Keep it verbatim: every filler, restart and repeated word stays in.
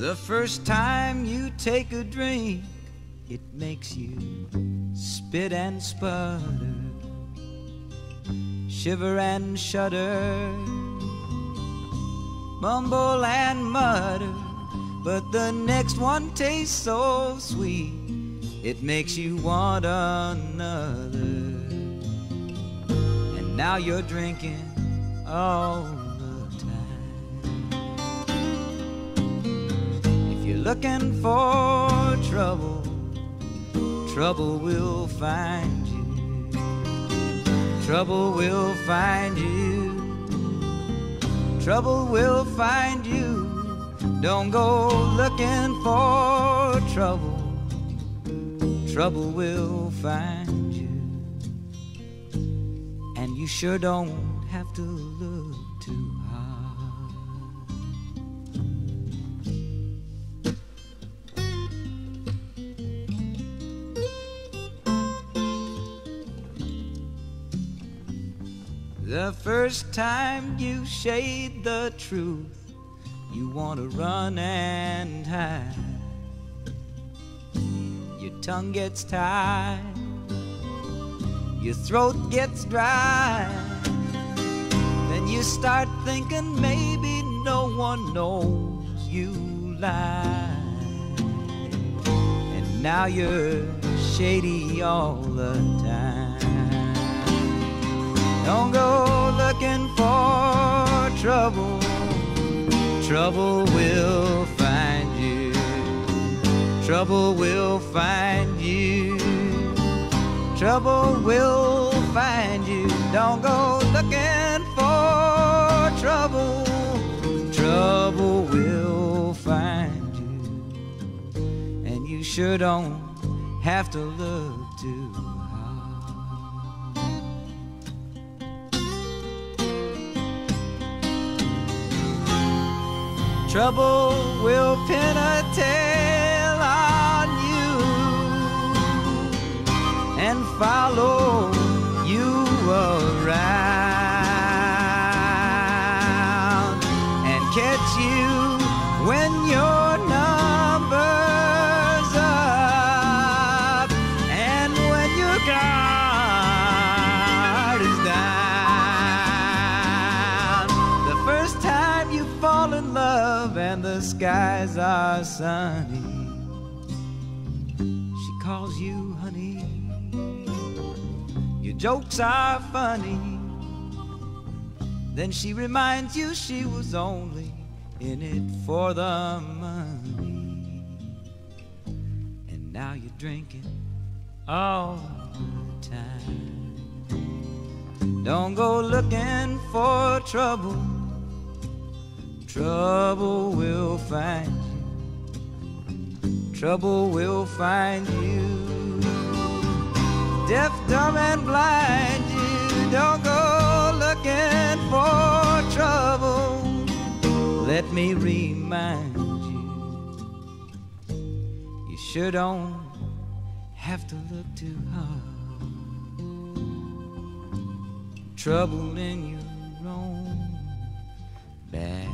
The first time you take a drink, it makes you spit and sputter, shiver and shudder, mumble and mutter. But the next one tastes so sweet, it makes you want another. And now you're drinking all the time. If you're looking for trouble, trouble will find you. Trouble will find you. Trouble will find you. Don't go looking for trouble. Trouble will find you. And you sure don't have to look too hard. The first time you shade the truth, you want to run and hide. Your tongue gets tied, your throat gets dry. Then you start thinking maybe no one knows you lie. And now you're shady all the time. Don't go looking for trouble. Trouble will find you. Trouble will find you. Trouble will find you. Don't go looking for trouble. Trouble will find you. And you sure don't have to look too hard. Trouble will pin a tail on you and follow you around and catch you when your number's up and when your guard is down. The first time you fall in love and the skies are sunny, she calls you honey. Your jokes are funny. Then she reminds you she was only in it for the money. And now you're drinking all the time. Don't go looking for trouble. Trouble will find you. Trouble will find you. Deaf, dumb, and blind you. Don't go looking for trouble. Let me remind you, you sure don't have to look too hard. Trouble in your own bag.